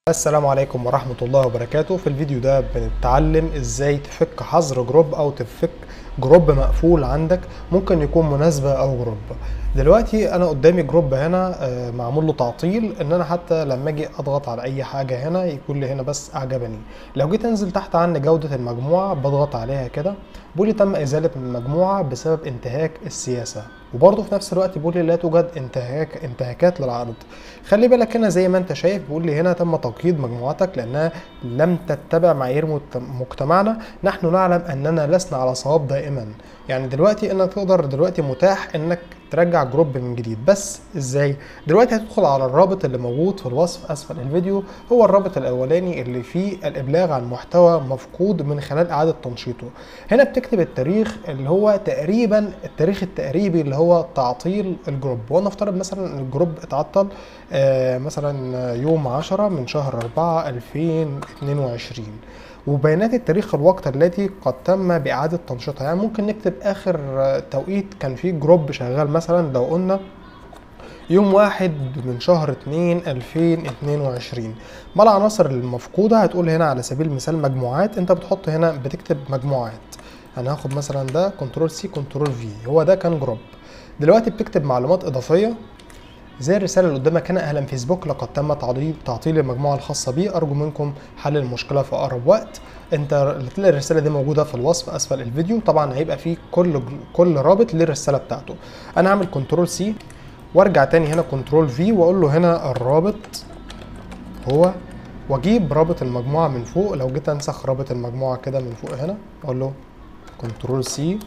السلام عليكم ورحمة الله وبركاته. في الفيديو ده بنتعلم ازاي تفك حظر جروب او تفك جروب مقفول عندك، ممكن يكون مناسبة او جروب. دلوقتي انا قدامي جروب هنا معمول له تعطيل، ان انا حتى لما اجي اضغط على اي حاجة هنا يقول لي هنا بس اعجبني. لو جيت انزل تحت عند جودة المجموعة بضغط عليها كده بيقول لي تم ازالة المجموعة بسبب انتهاك السياسة، وبرضه في نفس الوقت بيقول لي لا توجد انتهاكات للعرض. خلي بالك هنا زي ما انت شايف بيقول لي هنا تم تقييد مجموعتك لانها لم تتبع معايير مجتمعنا، نحن نعلم اننا لسنا على صواب دائما. يعني دلوقتي انك تقدر دلوقتي متاح انك ترجع جروب من جديد، بس ازاي؟ دلوقتي هتدخل على الرابط اللي موجود في الوصف اسفل الفيديو، هو الرابط الاولاني اللي فيه الابلاغ عن محتوى مفقود من خلال اعادة تنشيطه. هنا بتكتب التاريخ اللي هو تقريبا التاريخ التقريبي اللي هو تعطيل الجروب، ونفترض مثلا ان الجروب اتعطل مثلا يوم 10 من شهر 4 2022، وبيانات التاريخ الوقت الذي قد تم بإعادة تنشيطها. يعني ممكن نكتب آخر توقيت كان فيه جروب شغال، مثلا لو قلنا يوم 1 من شهر 2 2022. ما العناصر المفقودة؟ هتقول هنا على سبيل المثال مجموعات، انت بتحط هنا بتكتب مجموعات. انا هاخد مثلا ده كنترول سي كنترول في، هو ده كان جروب. دلوقتي بتكتب معلومات إضافية زي الرسالة اللي قدامك هنا: أهلا فيسبوك، لقد تم تعطيل المجموعة الخاصة بي، أرجو منكم حل المشكلة في أقرب وقت. أنت هتلاقي الرسالة دي موجودة في الوصف أسفل الفيديو، طبعا هيبقى فيه كل رابط للرسالة بتاعته. أنا هعمل كنترول سي وارجع تاني هنا كنترول في واقول له هنا الرابط هو، واجيب رابط المجموعة من فوق. لو جيت انسخ رابط المجموعة كده من فوق هنا اقول له كنترول سي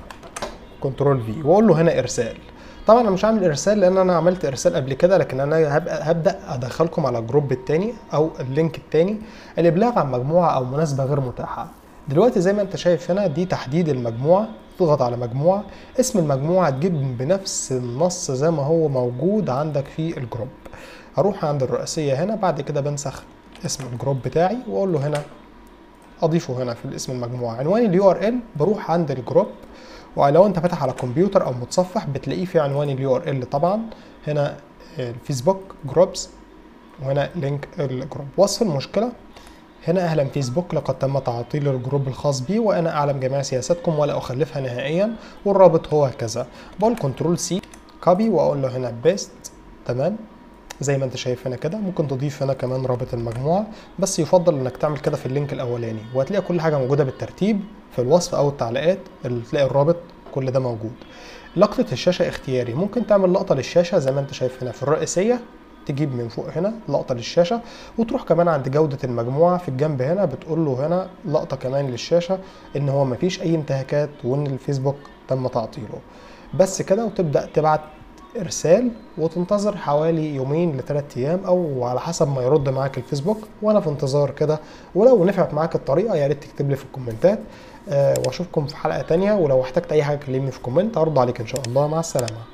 كنترول في واقول له هنا ارسال. طبعا انا مش هعمل ارسال لان انا عملت ارسال قبل كده، لكن انا هبدا ادخلكم على الجروب التاني او اللينك التاني، الابلاغ عن مجموعه او مناسبه غير متاحه. دلوقتي زي ما انت شايف هنا دي تحديد المجموعه، تضغط على مجموعه، اسم المجموعه تجيب بنفس النص زي ما هو موجود عندك في الجروب. هروح عند الرئيسيه هنا، بعد كده بنسخ اسم الجروب بتاعي واقول له هنا اضيفه هنا في اسم المجموعه. عنوان اليو ار ال بروح عند الجروب، ولو انت فاتح على كمبيوتر او متصفح بتلاقيه في عنوان اليو ار ال. طبعا هنا الفيسبوك جروبز، وهنا لينك الجروب. وصف المشكله هنا: اهلا فيسبوك، لقد تم تعطيل الجروب الخاص بي وانا اعلم جميع سياساتكم ولا اخلفها نهائيا، والرابط هو كذا. بقول كنترول سي كوبي واقول له هنا بيست. تمام زي ما انت شايف هنا كده. ممكن تضيف هنا كمان رابط المجموعه، بس يفضل انك تعمل كده في اللينك الاولاني، وهتلاقي كل حاجه موجوده بالترتيب في الوصف او التعليقات اللي تلاقي الرابط كل ده موجود. لقطه الشاشه اختياري، ممكن تعمل لقطه للشاشه زي ما انت شايف هنا في الرئيسيه، تجيب من فوق هنا لقطه للشاشه، وتروح كمان عند جوده المجموعه في الجنب هنا بتقول له هنا لقطه كمان للشاشه ان هو مفيش اي انتهاكات وان الفيسبوك تم تعطيله. بس كده، وتبدا تبعت ارسال وتنتظر حوالي يومين لثلاث ايام او على حسب ما يرد معاك الفيسبوك، وانا في انتظار كده. ولو نفعت معاك الطريقه يا ريت تكتب لي في الكومنتات. واشوفكم في حلقه تانية، ولو احتجت اي حاجه كلمني في كومنت هرد عليك ان شاء الله. مع السلامه.